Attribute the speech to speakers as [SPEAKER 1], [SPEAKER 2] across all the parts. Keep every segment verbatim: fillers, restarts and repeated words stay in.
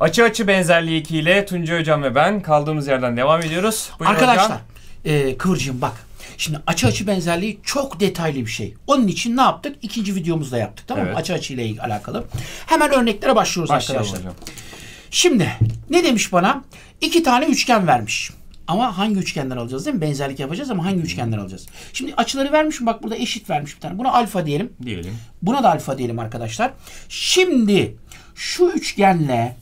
[SPEAKER 1] Açı açı benzerliği iki ile Tuncay Hocam ve ben kaldığımız yerden devam ediyoruz. Buyurun
[SPEAKER 2] arkadaşlar, e, Kıvırcığım bak. Şimdi açı açı benzerliği çok detaylı bir şey. Onun için ne yaptık? İkinci videomuzda yaptık, tamam mı?
[SPEAKER 1] Evet.
[SPEAKER 2] Açı açı ile alakalı. Hemen örneklere başlıyoruz
[SPEAKER 1] Başlayalım
[SPEAKER 2] arkadaşlar.
[SPEAKER 1] hocam.
[SPEAKER 2] Şimdi ne demiş bana? İki tane üçgen vermiş. Ama hangi üçgenden alacağız değil mi? Benzerlik yapacağız ama hangi üçgenden alacağız? Şimdi açıları vermişim. Bak burada eşit vermiş bir tane. Buna alfa diyelim.
[SPEAKER 1] Diyelim.
[SPEAKER 2] Buna da alfa diyelim arkadaşlar. Şimdi şu üçgenle,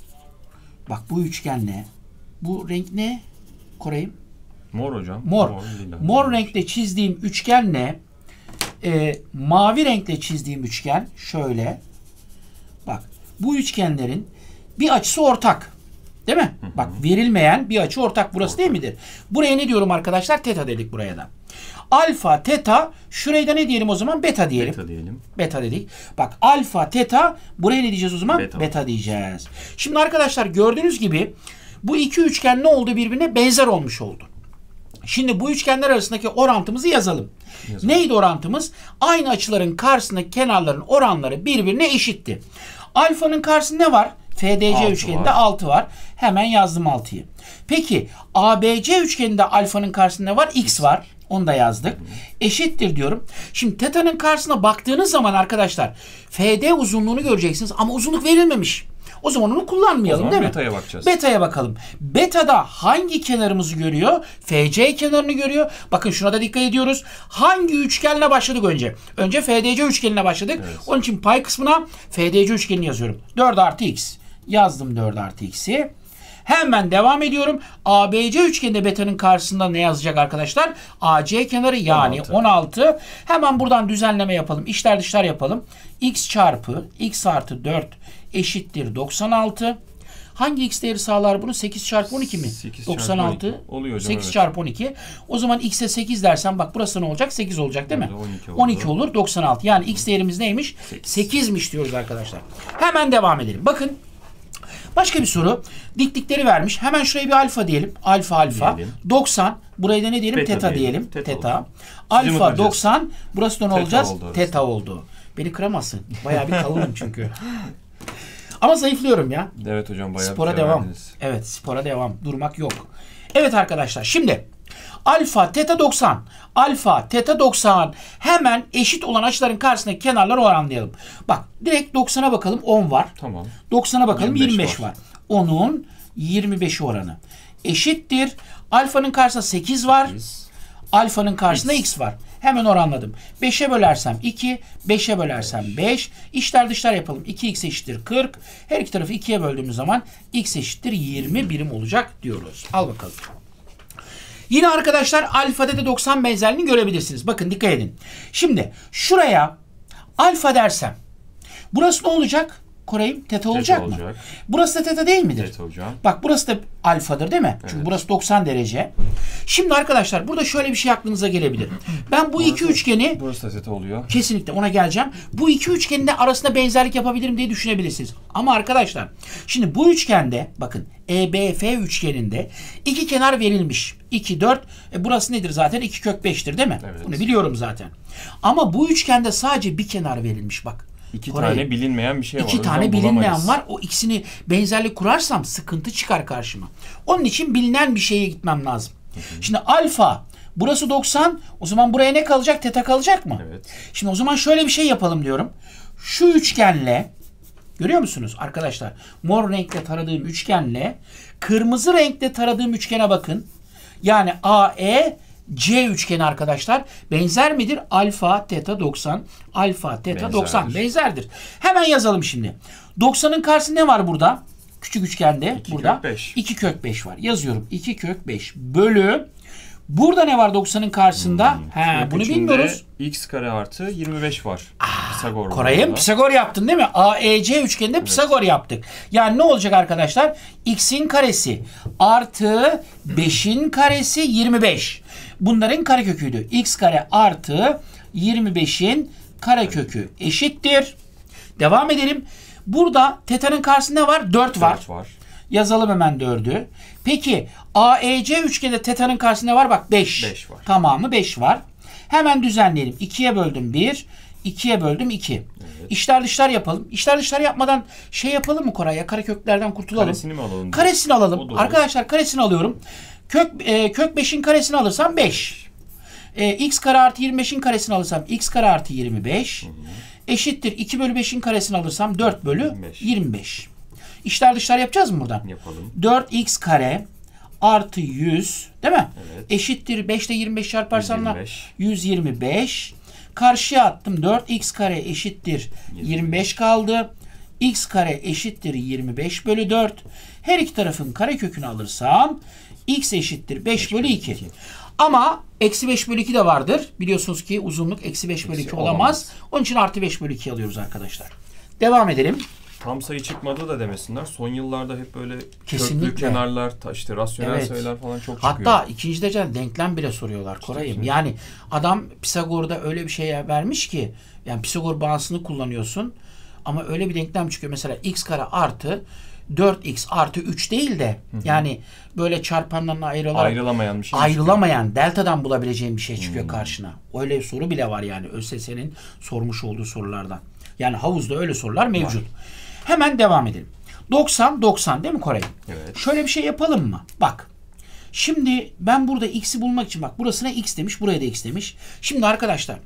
[SPEAKER 2] bak bu üçgenle, bu renk ne? Korayım.
[SPEAKER 1] Mor hocam.
[SPEAKER 2] Mor.
[SPEAKER 1] Mor,
[SPEAKER 2] Mor renkle çizdiğim üçgenle e, mavi renkle çizdiğim üçgen şöyle. Bak bu üçgenlerin bir açısı ortak. Değil mi? Hı hı. Bak verilmeyen bir açı ortak burası, ortak değil midir? Buraya ne diyorum arkadaşlar? Teta dedik buraya da. Alfa, teta, şuraya da ne diyelim o zaman? Beta diyelim.
[SPEAKER 1] Beta diyelim.
[SPEAKER 2] Beta dedik. Bak alfa, teta, buraya ne diyeceğiz o zaman?
[SPEAKER 1] Beta,
[SPEAKER 2] Beta diyeceğiz. Şimdi arkadaşlar gördüğünüz gibi bu iki üçgen ne oldu? Birbirine benzer olmuş oldu. Şimdi bu üçgenler arasındaki orantımızı yazalım. yazalım. Neydi orantımız? Aynı açıların karşısındaki kenarların oranları birbirine eşitti. Alfanın karşısında ne var? F D C üçgeninde var. altı var. Hemen yazdım altıyı. Peki A B C üçgeninde alfanın karşısında ne var? X var. Onu da yazdık. Hı. Eşittir diyorum. Şimdi teta'nın karşısına baktığınız zaman arkadaşlar F D uzunluğunu göreceksiniz ama uzunluk verilmemiş. O zaman onu kullanmayalım, değil mi?
[SPEAKER 1] Beta'ya bakacağız.
[SPEAKER 2] Beta'ya bakalım. Beta'da hangi kenarımızı görüyor? F C kenarını görüyor. Bakın şuna da dikkat ediyoruz. Hangi üçgenle başladık önce? Önce F D C üçgenine başladık. Evet. Onun için pay kısmına F D C üçgenini yazıyorum. dört artı x. Yazdım dört artı x'i. Hemen devam ediyorum. A B C üçgeninde beta'nın karşısında ne yazacak arkadaşlar? A C kenarı yani on altı. on altı. Hemen buradan düzenleme yapalım. İçler dışlar yapalım. X çarpı x artı dört eşittir doksan altı. Hangi x değeri sağlar bunu? sekiz çarpı on iki mi? doksan altı.
[SPEAKER 1] Oluyor hocam,
[SPEAKER 2] sekiz
[SPEAKER 1] evet.
[SPEAKER 2] çarpı on iki. O zaman x'e sekiz dersen bak burası ne olacak? sekiz olacak değil mi?
[SPEAKER 1] on iki,
[SPEAKER 2] on iki olur. doksan altı. Yani x değerimiz neymiş?
[SPEAKER 1] sekiz.
[SPEAKER 2] sekizmiş diyoruz arkadaşlar. Hemen devam edelim. Bakın. Başka bir soru. Diklikleri vermiş. Hemen şuraya bir alfa diyelim. Alfa alfa. Diyelim. doksan. Burayı da ne diyelim? Teta, teta diyelim. Teta. teta. Alfa doksan. Burası da ne olacağız? Oldu teta oldu. Beni kıramazsın. Bayağı bir kalınım çünkü. Ama zayıflıyorum ya.
[SPEAKER 1] Evet hocam bayağı
[SPEAKER 2] spora devam. Verdiniz. Evet spora devam. Durmak yok. Evet arkadaşlar şimdi alfa teta doksan. Alfa teta doksan. Hemen eşit olan açıların karşısındaki kenarları oranlayalım. Bak direkt doksana bakalım. on var.
[SPEAKER 1] Tamam.
[SPEAKER 2] doksana bakalım.
[SPEAKER 1] yirmi beş,
[SPEAKER 2] yirmi beş var.
[SPEAKER 1] var.
[SPEAKER 2] onun yirmi beşi oranı. Eşittir. Alfanın karşısında sekiz var. sekiz. Alfanın karşısında x. x var. Hemen oranladım. beşe bölersem iki, beşe bölersem beş. İçler dışlar yapalım. iki x eşittir kırk. Her iki tarafı ikiye böldüğümüz zaman x eşittir yirmi birim olacak diyoruz. Al bakalım. Yine arkadaşlar alfa teta doksan benzerliğini görebilirsiniz. Bakın dikkat edin. Şimdi şuraya alfa dersem burası ne olacak? Korayım teta olacak, teta olacak mı? Burası da teta değil midir?
[SPEAKER 1] Teta hocam.
[SPEAKER 2] Bak burası da alfadır değil mi? Evet. Çünkü burası doksan derece. Şimdi arkadaşlar burada şöyle bir şey aklınıza gelebilir. Ben bu burası, iki üçgeni...
[SPEAKER 1] Burası da teta oluyor.
[SPEAKER 2] Kesinlikle ona geleceğim. Bu iki üçgenin de arasında benzerlik yapabilirim diye düşünebilirsiniz. Ama arkadaşlar şimdi bu üçgende bakın E B F üçgeninde iki kenar verilmiş. iki, dört. E burası nedir zaten? iki kök beş'tir değil mi? Evet. Bunu biliyorum zaten. Ama bu üçgende sadece bir kenar verilmiş bak.
[SPEAKER 1] İki Orayı, tane bilinmeyen bir şey var.
[SPEAKER 2] İki tane bilinmeyen var. O ikisini benzerlik kurarsam sıkıntı çıkar karşıma. Onun için bilinen bir şeye gitmem lazım. Hı hı. Şimdi alfa burası doksan. O zaman buraya ne kalacak? Teta kalacak mı?
[SPEAKER 1] Evet.
[SPEAKER 2] Şimdi o zaman şöyle bir şey yapalım diyorum. Şu üçgenle görüyor musunuz arkadaşlar? Mor renkle taradığım üçgenle kırmızı renkle taradığım üçgene bakın. Yani A E C üçgeni arkadaşlar benzer midir? Alfa teta doksan. Alfa teta benzerdir. doksan benzerdir. Hemen yazalım şimdi. doksanın karşısında ne var burada? Küçük üçgende
[SPEAKER 1] iki
[SPEAKER 2] burada.
[SPEAKER 1] Kök beş.
[SPEAKER 2] iki kök beş var. Yazıyorum. iki kök beş bölü. Burada ne var doksanın karşısında? Hmm. He, bunu bilmiyoruz.
[SPEAKER 1] X kare artı yirmi beş var.
[SPEAKER 2] Aa,
[SPEAKER 1] Pisagor.
[SPEAKER 2] Koray'ım Pisagor yaptın değil mi? A E C üçgeninde evet. Pisagor yaptık. Yani ne olacak arkadaşlar? X'in karesi artı beşin karesi yirmi beş. Bunların kareköküydü. X kare artı yirmi beşin karekökü eşittir. Devam edelim. Burada teta'nın karşısında ne var? dört var.
[SPEAKER 1] dört var.
[SPEAKER 2] Yazalım hemen dördü. Peki A E C üçgeninde teta'nın karşısında ne var? Bak beş.
[SPEAKER 1] beş var.
[SPEAKER 2] Tamamı beş var. Hemen düzenleyelim. ikiye böldüm bir. ikiye böldüm iki.
[SPEAKER 1] Evet. Evet.
[SPEAKER 2] İçler dışlar yapalım. İçler dışlar yapmadan şey yapalım mı Koray ya? Kareköklerden kurtulalım.
[SPEAKER 1] Karesini mi alalım?
[SPEAKER 2] Karesini alalım. Arkadaşlar karesini alıyorum. Kök e, kök beşin karesini alırsam beş. E, x kare artı yirmi beşin karesini alırsam x kare artı yirmi beş. Hı hı. Eşittir iki bölü beşin karesini alırsam dört bölü yirmi beş. yirmi beş. İçler dışlar yapacağız mı buradan?
[SPEAKER 1] Yapalım.
[SPEAKER 2] dört x kare artı yüz değil mi?
[SPEAKER 1] Evet.
[SPEAKER 2] Eşittir beş ile yirmi beş çarparsam
[SPEAKER 1] yüz yirmi beş.
[SPEAKER 2] yüz yirmi beş. Karşıya attım. dört x kare eşittir yirmi beş kaldı. X kare eşittir yirmi beş bölü dört. Her iki tarafın karekökünü alırsam x eşittir beş bölü iki. Ama eksi beş bölü iki de vardır. Biliyorsunuz ki uzunluk eksi beş bölü iki olamaz. olamaz. Onun için artı beş bölü iki alıyoruz arkadaşlar. Devam edelim.
[SPEAKER 1] Tam sayı çıkmadı da demesinler. Son yıllarda hep böyle
[SPEAKER 2] Kesinlikle.
[SPEAKER 1] köklü kenarlar, işte rasyonel evet. sayılar falan çok çıkıyor.
[SPEAKER 2] Hatta ikinci derece denklem bile soruyorlar Koray'ım. Yani adam Pisagor'da öyle bir şey vermiş ki, yani Pisagor bağıntısını kullanıyorsun ama öyle bir denklem çıkıyor. Mesela x kare artı dört x artı üç değil de hı hı. yani böyle çarpanlarına ayrılarak
[SPEAKER 1] ayrılamayan bir şey
[SPEAKER 2] ayrılamayan çıkıyor. Deltadan bulabileceğin bir şey çıkıyor hmm. karşına. Öyle bir soru bile var yani ÖSS'nin sormuş olduğu sorulardan. Yani havuzda öyle sorular mevcut. Var. Hemen devam edelim. doksan doksan değil mi Koray?
[SPEAKER 1] Evet.
[SPEAKER 2] Şöyle bir şey yapalım mı? Bak. Şimdi ben burada x'i bulmak için bak burasına x demiş, buraya da x demiş. Şimdi arkadaşlar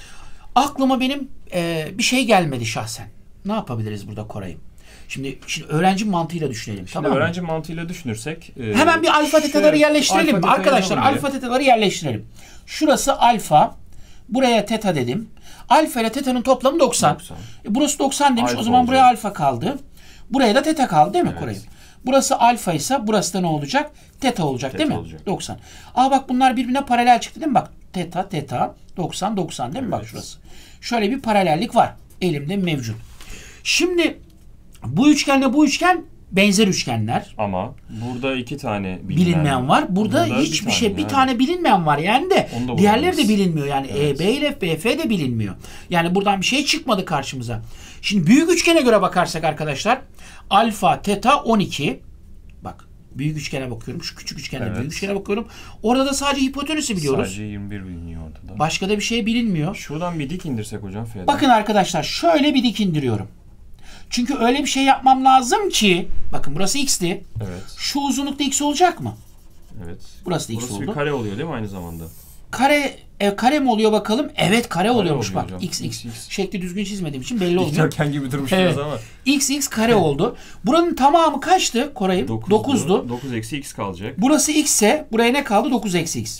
[SPEAKER 2] aklıma benim e, bir şey gelmedi şahsen. Ne yapabiliriz burada Koray'ım? Şimdi, şimdi öğrenci mantığıyla düşünelim.
[SPEAKER 1] Şimdi
[SPEAKER 2] tamam
[SPEAKER 1] öğrenci mantığıyla düşünürsek. E,
[SPEAKER 2] Hemen bir alfa tetaları yerleştirelim mi? Arkadaşlar alfa tetaları yerleştirelim. Şurası alfa. Buraya teta dedim. Alfa ile teta'nın toplamı doksan. doksan. E, burası doksan demiş. Alfa o zaman olacak. Buraya alfa kaldı. Buraya da teta kaldı değil mi evet. Koray'ım? Burası alfa ise burası da ne olacak? Teta olacak teta değil mi? Olacak. doksan. Aa bak bunlar birbirine paralel çıktı değil mi? Bak teta teta doksan doksan değil mi? Evet. Bak şurası. Şöyle bir paralellik var. Elimde mevcut. Şimdi bu üçgenle bu üçgen benzer üçgenler.
[SPEAKER 1] Ama burada iki tane bilinmeyen,
[SPEAKER 2] bilinmeyen var. Burada, burada hiçbir bir şey yani. Bir tane bilinmeyen var yani de diğerleri de bilinmiyor. Yani evet. E B ile B F de bilinmiyor. Yani buradan bir şey çıkmadı karşımıza. Şimdi büyük üçgene göre bakarsak arkadaşlar alfa teta on iki. Bak büyük üçgene bakıyorum. Şu küçük üçgende evet. büyük üçgene bakıyorum. Orada da sadece hipotenüsü biliyoruz.
[SPEAKER 1] Sadece yirmi bir biliniyor ortada.
[SPEAKER 2] Başka da bir şey bilinmiyor.
[SPEAKER 1] Şuradan bir dik indirsek hocam. F'den.
[SPEAKER 2] Bakın arkadaşlar şöyle bir dik indiriyorum. Çünkü öyle bir şey yapmam lazım ki bakın burası x'ti.
[SPEAKER 1] Evet.
[SPEAKER 2] Şu uzunlukta x olacak mı?
[SPEAKER 1] Evet.
[SPEAKER 2] Burası da x
[SPEAKER 1] burası
[SPEAKER 2] oldu.
[SPEAKER 1] Bir kare oluyor değil mi aynı zamanda?
[SPEAKER 2] Kare e, kare mi oluyor bakalım? Evet kare, kare oluyormuş bak.
[SPEAKER 1] Hocam.
[SPEAKER 2] X, X X. Şekli düzgün çizmediğim için belli olmuyor.
[SPEAKER 1] Dikdörtgen gibi durmuş
[SPEAKER 2] evet.
[SPEAKER 1] ama.
[SPEAKER 2] X X kare oldu. Buranın tamamı kaçtı Koray'ım? dokuzdu.
[SPEAKER 1] dokuz eksi x kalacak.
[SPEAKER 2] Burası x ise buraya ne kaldı? dokuz eksi x.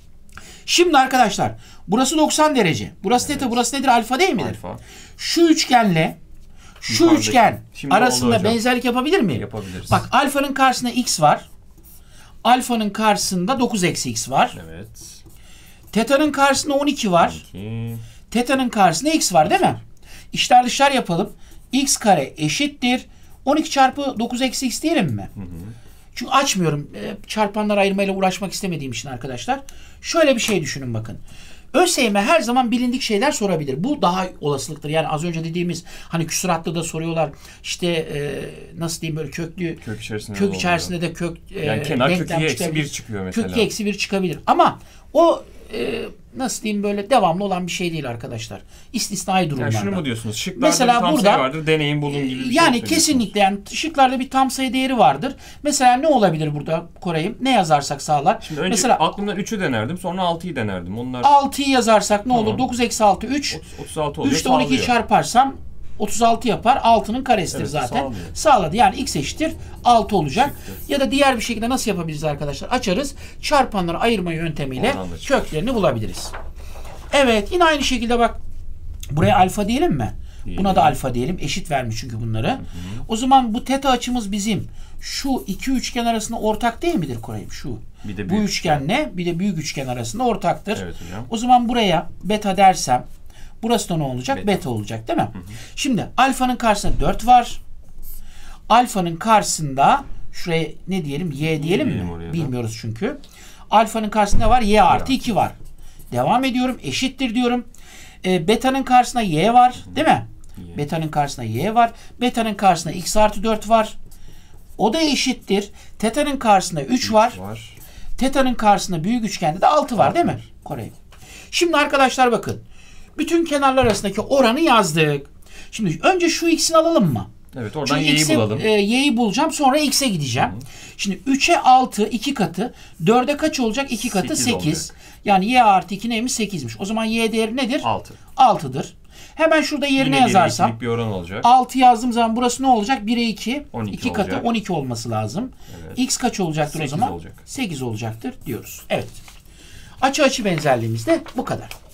[SPEAKER 2] Şimdi arkadaşlar burası doksan derece. Burası evet. Teta, burası nedir? Alfa değil midir?
[SPEAKER 1] Alfa.
[SPEAKER 2] Şu üçgenle şu Yukarıdaki. Üçgen Şimdi arasında benzerlik yapabilir miyim?
[SPEAKER 1] Yapabiliriz.
[SPEAKER 2] Bak alfanın karşısında x var. Alfanın karşısında dokuz eksi x var.
[SPEAKER 1] Evet.
[SPEAKER 2] Teta'nın karşısında on iki var. on iki. Teta'nın karşısında x var değil mi? İçler dışlar yapalım. X kare eşittir. on iki çarpı dokuz eksi x diyelim mi? Hı hı. Çünkü açmıyorum. E, çarpanlar ayırmayla uğraşmak istemediğim için arkadaşlar. Şöyle bir şey düşünün bakın. ÖSYM her zaman bilindik şeyler sorabilir. Bu daha olasılıktır. Yani az önce dediğimiz hani küsuratlı da soruyorlar. İşte e, nasıl diyeyim böyle köklü
[SPEAKER 1] kök içerisinde,
[SPEAKER 2] kök içerisinde de kök
[SPEAKER 1] e, yani kenar kök eksi bir çıkıyor mesela.
[SPEAKER 2] Kök eksi bir çıkabilir. Ama o e, nasıl diyeyim böyle devamlı olan bir şey değil arkadaşlar. İstisnai durumlarda.
[SPEAKER 1] Yani şunu mu diyorsunuz? Şıklarda
[SPEAKER 2] mesela
[SPEAKER 1] bir tam
[SPEAKER 2] burada,
[SPEAKER 1] sayı vardır. Deneyin bulun gibi bir
[SPEAKER 2] yani
[SPEAKER 1] şey
[SPEAKER 2] kesinlikle yani şıklarda bir tam sayı değeri vardır. Mesela ne olabilir burada Koray'ım? Ne yazarsak sağlar?
[SPEAKER 1] Şimdi önce
[SPEAKER 2] mesela
[SPEAKER 1] aklımdan üçü denerdim. Sonra altıyı denerdim. Onlar
[SPEAKER 2] altıyı yazarsak ne tamam. olur? dokuz eksi altı üç.
[SPEAKER 1] otuz altı oluyor.
[SPEAKER 2] üçte on ikiyi çarparsam otuz altı yapar. altının karesidir evet, zaten. Sağlıyor. Sağladı. Yani x eşittir altı olacak. Çıktı. Ya da diğer bir şekilde nasıl yapabiliriz arkadaşlar? Açarız. Çarpanları ayırma yöntemiyle köklerini bulabiliriz. Evet. Yine aynı şekilde bak. Buraya alfa diyelim mi? Diyelim. Buna da alfa diyelim. Eşit vermiş çünkü bunları. Hı hı. O zaman bu teta açımız bizim şu iki üçgen arasında ortak değil midir Koray'ım? Şu.
[SPEAKER 1] Bir de
[SPEAKER 2] bu üçgenle bir de büyük üçgen arasında ortaktır.
[SPEAKER 1] Evet hocam.
[SPEAKER 2] O zaman buraya beta dersem burası da ne olacak? Beta, beta olacak değil mi? Hı hı. Şimdi alfanın karşısında dört var. Alfanın karşısında şuraya ne diyelim? Y diyelim mi? Bilmiyoruz çünkü. Alfanın karşısında ne var? Y artı iki var. Devam ediyorum. Eşittir diyorum. E, beta'nın karşısında y var. Değil mi? Y. Beta'nın karşısında y var. Beta'nın karşısında x artı dört var. O da eşittir. Teta'nın karşısında üç var. var. Teta'nın karşısında büyük üçgende de altı var değil mi? Koray'ım. Şimdi arkadaşlar bakın. Bütün kenarlar arasındaki oranı yazdık. Şimdi önce şu x'ini alalım mı?
[SPEAKER 1] Evet, oradan
[SPEAKER 2] Çünkü
[SPEAKER 1] y'yi
[SPEAKER 2] x'e,
[SPEAKER 1] bulalım.
[SPEAKER 2] E, y'yi bulacağım, sonra x'e gideceğim. Hı. Şimdi üçe altı iki katı, dörde kaç olacak? iki katı sekiz. Yani y artı iki neymiş? sekizmiş. O zaman y değeri nedir?
[SPEAKER 1] altı.
[SPEAKER 2] altıdır. Hemen şurada yerine
[SPEAKER 1] Yine
[SPEAKER 2] yazarsam
[SPEAKER 1] bir oran olacak.
[SPEAKER 2] altı yazdığım zaman burası ne olacak? bire iki. iki katı
[SPEAKER 1] olacak.
[SPEAKER 2] on iki olması lazım. Evet. X kaç olacaktır o zaman?
[SPEAKER 1] olacak.
[SPEAKER 2] sekiz olacaktır diyoruz. Evet. Açı açı benzerliğimiz de bu kadar.